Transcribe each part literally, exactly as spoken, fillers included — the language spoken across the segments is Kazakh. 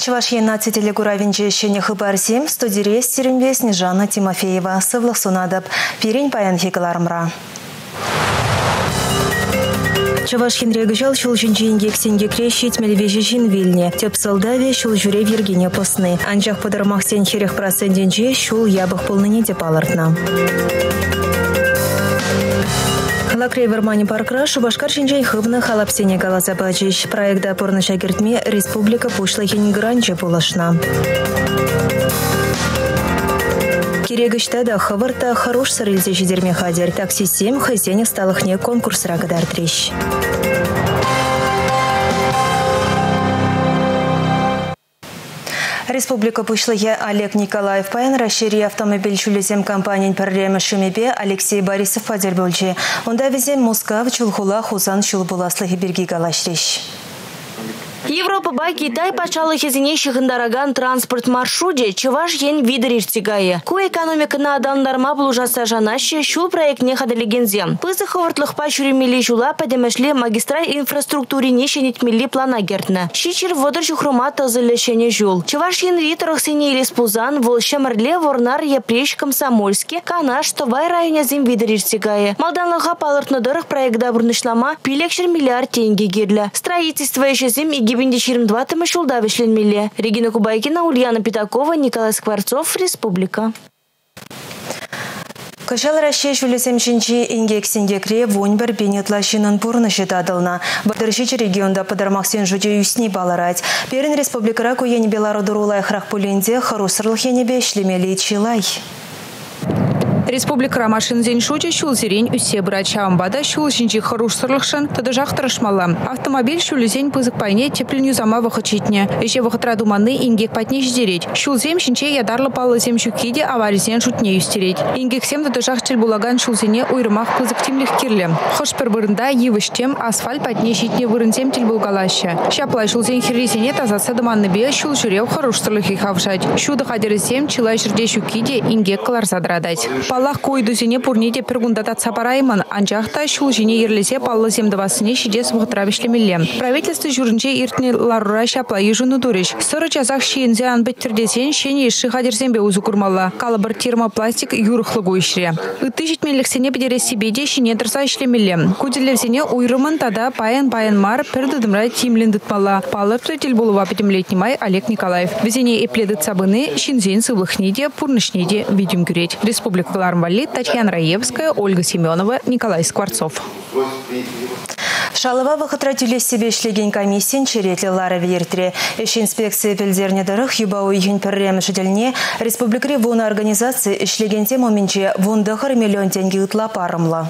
Чувашьена телегуравинче шене хыбарсем студире стеренбе Снежана Тимофеева сывлых сунадып пирень паян хикалармра. Чувашьен регжал шулжинче ингексенге крещить мельвежижин вильне. Теп солдаве шулжуре Виргиния посны. Анчах подармах сен херех процентенче шул ябых полныне депалартна. Лакрей Вермани Паркра Шубашкар Шинчай Хыбна Халапсене Галазабаджиш. Проекта порно шагиртме Республика Пушла Хенгранче Пулашна. Кирегышта да хаварта хорош сарыльзе жидерме хадер. Такси семь хозяйник сталахне конкурс рагадар трещ. Республика Пушлые Олег Николаев паян расшири автомобиль чулезем компаниян пәрреме шумебе Алексей Борисов Фадербольчи. Онда везем Москва чулхула хузан чулбуласлығы берги галашреш. Европа ба Китай пачалы хезине шығындараган транспорт маршруте Чуваш ен видериртигайы. Ку экономика на адамдарма булужаса жанаще шул проектне хадалегензем. Пызы ховартлых пачуремели жула падемешле магистраль инфраструктуре нешенетмели плана гертна. Шичер водыр жухрума тазылешене жул. Чуваш ен риторых сене илеспузан волшемерле ворнар епреш комсомольске канаш товай районе зем видериртигайы. Малданлыға палыртнадырых проекта бурнышлама пилекшер миллиард тенге герля. Строительство еще зем и Гибиндиширм два тымышулда вешленмеле. Регина Кубайкина, Ульяна Пятакова, Николай Скворцов, Республика. Кашал расчеш улесем шинчи ингексенге кре воньбер бенетлашинын пурны шитадылна. Бадыршич регионда подармаксен жуде юсни баларать. Перен республикара куени белародурулай храхпуленде харусырлых енебе шлемели чилай. Республика Рамашин зень шучи шул зерень усе брачам бада шул шинчи харуш сырлыхшын тадыжах тырышмала. Автомобиль шул зень пызык пайне тепленю зама вахачитне. Еще вахатра думаны ингек патне ждереть. Шул зем шинче ядарлы палы зем шукиде аварий зен шутне юстереть. Ингек сем тадыжах чельбулаган шул зене уйрымах пызык тимлих кирле. Хош пер вырында евыштем асфальт патне щитне вырынзем тельбулгалаща. Щаплай шул зень хирри зене тазаса думанны бе шул журев харуш сырлыхи хавшать. Шуда хадерзем чилай жирде шукиде ингек каларса драдать. Палах койду зене пурнеде пергундатат сапарайман, анчахта шул жене ерлесе паллы земдавасыне шидес вғытравишлемелле. Правительство журнче иртне ларура шапла ежуну дуриш. Сыры часах шиензе анбеттердесен шене иши хадерзембе узу курмалла. Калабыр термопластик юрыхлыгу ишре. Ыты житмеллексене бедере себеде шене дырса ишлемелле. Куделевзене уйрымын тада паян-паян мар пердыдымра тимлендытмалла. Палырты тельбулува пятимлетнимай Олег Николаев. Везене эпледыт сабыны шинзен сывлыхнеде пурнышнеде видим гюреть. Республика Лармвали, Татьяна Раевская, Ольга Семенова, Николай Скворцов. Шалова вахатратюле себе шлеген комиссиян черетли лара вертре. Эш инспекция пельдерне дырых юбау июнь перрем жительне республикари вона организации шлеген тему менче вондахар миллион тенге утла парымла.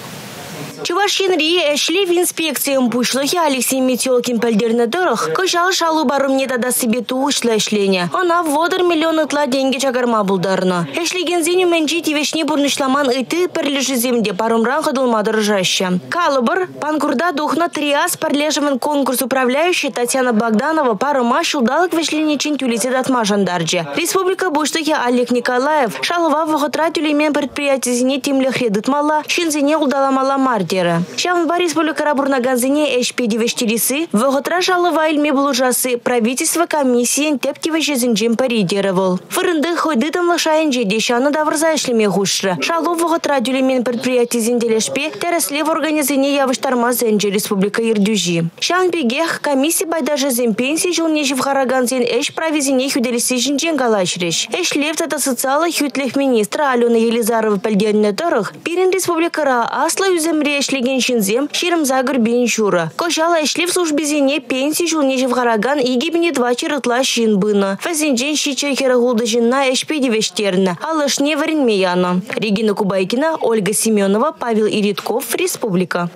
Чувашьенри эшли в инспекциям пушлахи Алексей Метелкин пельдерне дырых. Кышал шалу барым не тада себе тушла эшлене. Она водор миллион утла деньги чагарма булдарна. Эшлеген зеню менчи тивешни бурнышламан ыты перлежи земде парумран ходылма дыржаща. Калыбыр панкурда духна триас перлежеван конкурс управляющий Татьяна Богданова парума шулдалык вешлене чинтюлите датма жандарджи. Республика Буштахи Олег Николаев шалова вахотра тюлемен предприятие зене тимлях редытмала шинзене удаламала марди. Шам в Республика Рабурнаганзине эш пи девяносто воготра шалова ильме булужасы правительство комиссиен тептивеше зинджим паридировал. Фырынды хойдытым лашайын жеде шаны давырза ишлеме хушры. Шалу воготра дюлемен предприятие зинделешпе тересле в организине явыштарма зенджи Республика Ирдюжи. Шан бегех комиссия байдажа зин пенсии жылнежи в Хараганзин эш правизине хюделиси жинджин галашреш. Эш левтата социала хютлех министра Алена Елизарова пальдерне дорог. Пирин Республика Ра асла юземре шлеген шинзем ширм загр бенчура. Кошала эшли в службе зене пенсии жулнежи в Хараган и гибни два чирытла шин бына. Фазинджен щича херагулда жена эшпеди вештерна. Алышне варенмеяна. Регина Кубайкина, Ольга Семенова, Павел Иритков, Республика.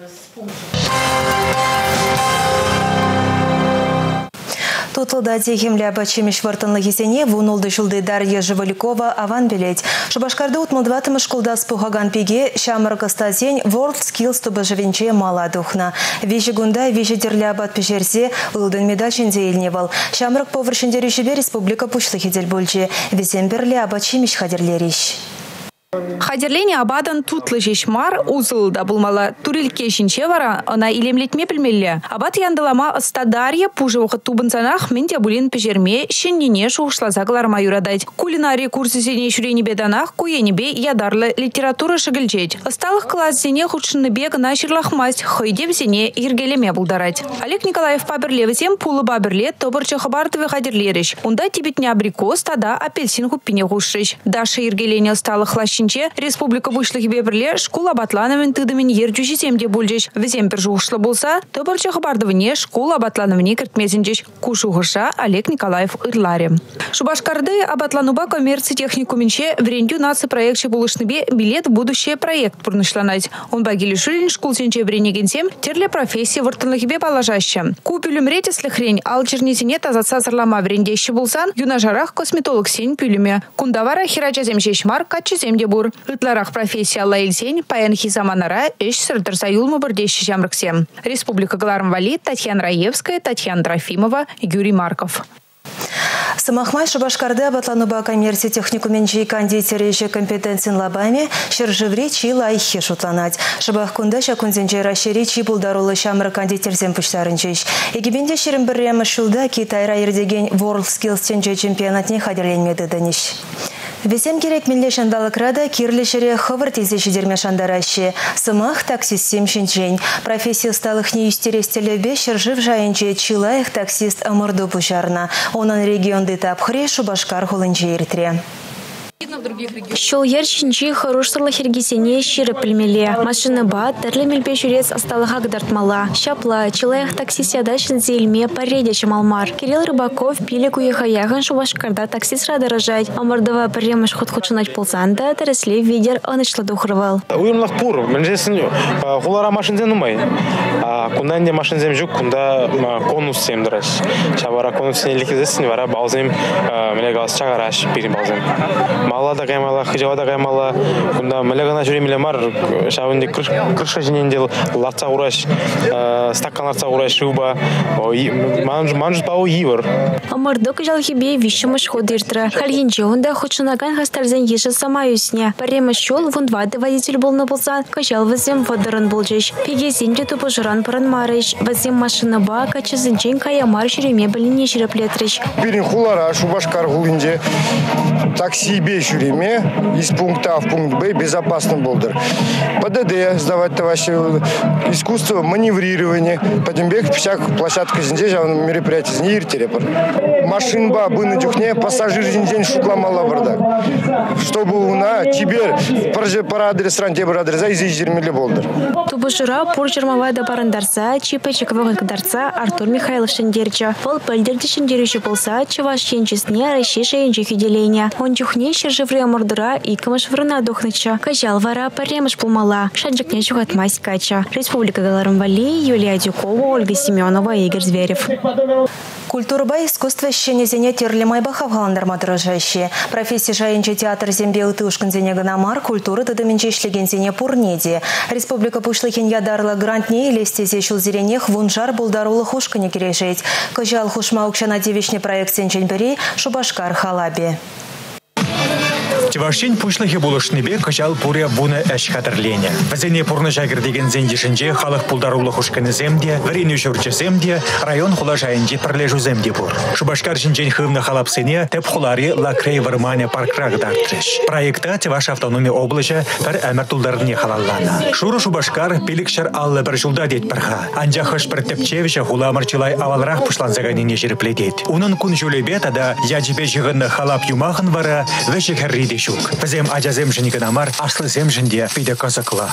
Тутлда тихимля бачимиш вартанлы хисене вунулды шулды Дарья Живаликова аван билеть. Шабашкарды утмудватым школда спухаган пиге шамырка стазень World Skills туба живенче мала духна. Вижи гунда вижи дерля бат пижерсе улдын медаль шинзе илневал. Шамырк поваршиндерюшебе Республика Пушлы хидель больче. Веземберля бачимиш хадерлериш. Хадерление абадан тутлы жешмар узыл да булмала турилке шинче вара, она илемлетме пельмелле. Абат яндалама ыстадарья пужы вахат тубынсанах менде булин пежерме шеннене шуғышлаза гларма юрадать. Кулинария курсы зене шурени беданах куенебе ядарлы литература шагылчеть. Осталых класс зене худшины бег на шерлахмасть, хойдев зене иргелеме булдарать. Олег Николаев паберлевзем пулы баберле тобырчы хабартовы хадерлерищ. Унда тибетне абрикос, тада апельсин купине гушрищ. Даша иргелене осталых лащ Республика вышлых бебрле школа батлановын тыдымын ержүші земде бөлжеш. Візем бір жуғышлы болса, тобырчы хабардывыне школа батлановыне кіртмезінжеш. Кушуғыша Олег Николаев ырларе. Шубашкарды абатлануба коммерции техникуминче врендю насы проектші булышныбе билет в будущее проект пурнышланать. Он багили шулин школ сенче вренегенсем терле профессии вортынлыхбе положаще. Купюлюм ретеслі хрень ал чернезине тазатса зырлама врендещі булсан, юна жарах косметолог сень пюлюме. Кундавара хирача земшешмар качы земде бур. Ытларах профессия лаилсень, паянхи заманара, эш сырдырса юлмы бірдеші жамрыксем. Республика Галармвали, Татьяна Раевская, Татьяна Трофимова, Юрий Марков. Самахмай Шубашкарды абатлануба коммерции техникумен жей кондитережі компетенцин лабами шыржывре чи лайхи шутланать. Шабах кунда шакунзенже рашери чи булдарулы шамры кондитерзен пуштарынчыш. Егибенде шерім бірремі шулда Китайра ердеген WorldSkills тенже чемпионатне хадерленмеді дэниш. Весем керек милле шандалыкрада кирлешере хывыр тезеші дерме шандаращи. Сымах таксистем шинчень. Профессия сталых не юстерестелебе шыржыв жайынче чилаях таксист амырду пушарна. Онан регионды тапхре Шубашкар хулынче иртре. Шол ершинчи хорошсырлы хергесене ширы пілмеле. Машины ба, тәрлі мелпе жүрец асталыға гдартмала. Шапла, чилаях таксисяда шинзелме пареде чамалмар. Кирилл Рыбаков пиле куехаяғын Шубашкарда таксист радыражать. Амырдыва паремыш ход-худшынать ползанда, тәресле видер анышлы духрывал. Уйымлақ пур, мінжесін хулара машинзен умай. Кунда не машинзем жүк, кунда конус семдіраш. Шабара конус нелікізесін, вара балзем, меле галас чағараш, пирим балзем. Мала да каймала, хижава да каймала, кунда мелегана жүре милемар, шавынде крыша жинендел, латса ураш, стакан латса ураш, шуба, манжус пау йивар. Амырдок жалхибе вишымыш ходиртра. Хальенче онда хочынаган хастарзен еші самаюсне. Паремыш шол вундвады водитель болны болсан, качал вазем водырын болжеш. Пегезенде тупы жыран пырын марыш. Вазем машина ба, качызынчен каямар жүреме біліне жіреплетріш. Берин хулара, Шубашкар хулынде. Такси бе жүреме, из пункта А в пункт Б безопасным болдыр. ПДД сдавать-то вообще искусство маневрирования. Потембек всяк площадка зинде, жавным мероприятие зинде иртерепар. Машин ба бы на дюхне, пассажир зинде шукламала бардак. Чтобы уна тебе пара адрес ран тебе адреса из изермели болдыр. Тубышыра пур жырмавайда барандарса, чипачек вағынкадарса Артур Михайлов шендерча. Пол пөлдерді шендерючі болса, чываш шенчесіне ращи шейінчі хюделения. Он чухне шержеврия мордыра и камыш врына духныча. Кажал вара паремыш пулмала. Шаджикне чухатмась кача. Республика Галармвали, Юлия Дюкова, Ольга Семенова, Игорь Зверев. Культура искусство щенезене терлемай бахавгаландарма дорожащие. Профессия жайынче театр зембе утышкан зене ганамар, культура тадаминче шлеген зене пурнеди. Республика пушлыхин ядарла грантне или стезешил зеренех вунжар булдарулы хушкане кережеть. Кажал хушма укшана девичный проект сенченбери Шубашкар халаби. Тивашин пушлыхи булышныбе качал пуря буны әш хатырлене. Вазене пурны жагыр деген зендешінже халық пулдарулы хушканы земде, вареню жүрчі земде, район хула жайынже пірлежу земде бур. Шубашкар жинжен хывны халапсыне теп хулари лакрей вармане паркраг дартрыш. Проекта Тиваш автономия облача пір әмір тулдарыне халаллана. Шуры Шубашкар пелікшар аллы бір жылда дет пірға. Анжа хыш бір тепчевича хула марчылай авалрақ пушланзаганене жеріпледет. Унын күн жүлебе тада яджибе жығынны халап юмахын вара веші хәрриде шук. Візем ажа земжіні гынамар, аслы земжінде пиде козакла.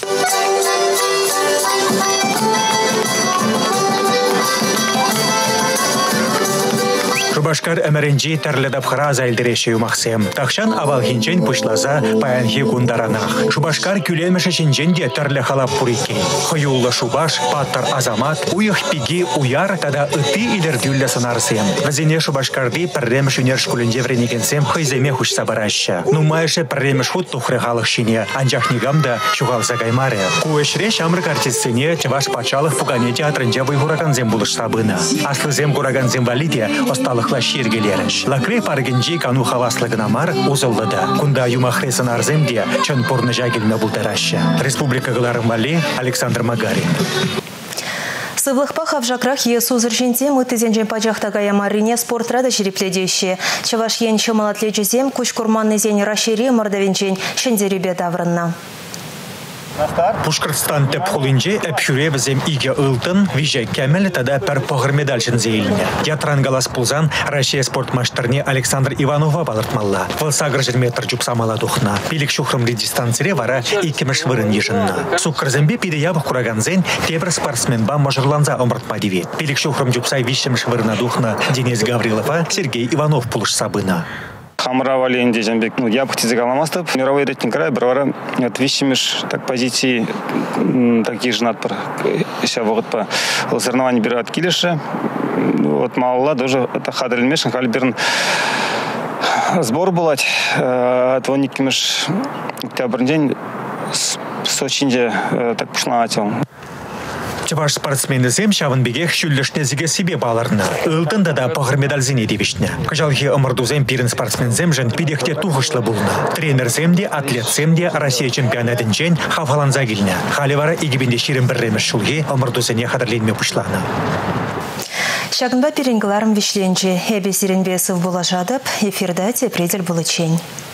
Шубашкар әмірінжі тәрлідап қыра зайлдіреші юмақсем. Тақшан авал хинчен пұшлаза паянхи гундаранах. Шубашкар күлеміші шинженде тәрлі халап пұрекей. Хойуллы Шубаш, паттар азамат, уйық пиги уяр, тада ыты илер гүллі сынарсем. Візіне Шубашкарды пірреміш үнер шкулінде вренегенсем хойземе хұшса бараща. Нумайшы пірреміш худ тухры халық шине, анжақ негамда шуғал загаймаре. Куэшре шамрык артистсыне Тиваш пачалық пугане театрынже вайгураганзем бұлыш сабына. Аслы зем гураганзем валиде осталық пыхла шергелеріш. Лакре паргенжи кану хаваслыгына мар узыллыда. Кунда юмахресын арземде чын порны жагелме булдарашы. Республика Галарым Вали, Александр Магарин. Сывлықпа хавжакрах есу зірженде мұтызенжен пачақтаға ямарине спортрада жерепледеші. Чаваш ен чымалатле жүзем күш курманны зен рашире мордавенчен шендеребе даврынна. Пушкарстан теп хулинже әпшүре бізем иге ылтын, виже кәмелі тада пәр пағыр медальшын зейліне. Ятран галас пулзан Россия спорт маштарне Александр Иванова балыртмалла. Вылсагыр жер метр жүпсамала духна. Пилік шухрымли дистанцире вара икемеш вырын ежынна. Суккарзембе пиде ябық кураганзен тебір спортсменба мажырланза омыртма девет. Пилік шухрым жүпсай вишемеш вырына духна Денис Гаврилова, Сергей Иванов пулыш сабына. Хамравали инде жамбек, ну я бы хотел загаламастып. Мировой рейтинг край, бравара, от вещимеш так позиции такие же надпор. Сейчас вот по соревнованию берут килиша. Вот мало тоже это хадрин мешан, халиберн сбор булать. От воникимеш октябрь день Сочинде так пушнавател. Чаваш спортсмены зем шавынбегех шүллішне зіге себе баларына. Үлтында да пағыр медаль зене девішне. Кажалхи ымырду зем пирін спортсмен зем жын пидехте туғышлы бұлна. Тренер земде, атлет земде Россия чемпионатын жен хаваланза келіне. Халивара игібінде ширин бірремеш шулге ымырду зене қадырленме пұшланы. Шагынба пиренгаларым вишленче. Эбе сиренбесов була жадып, эфирда тепредель булычень.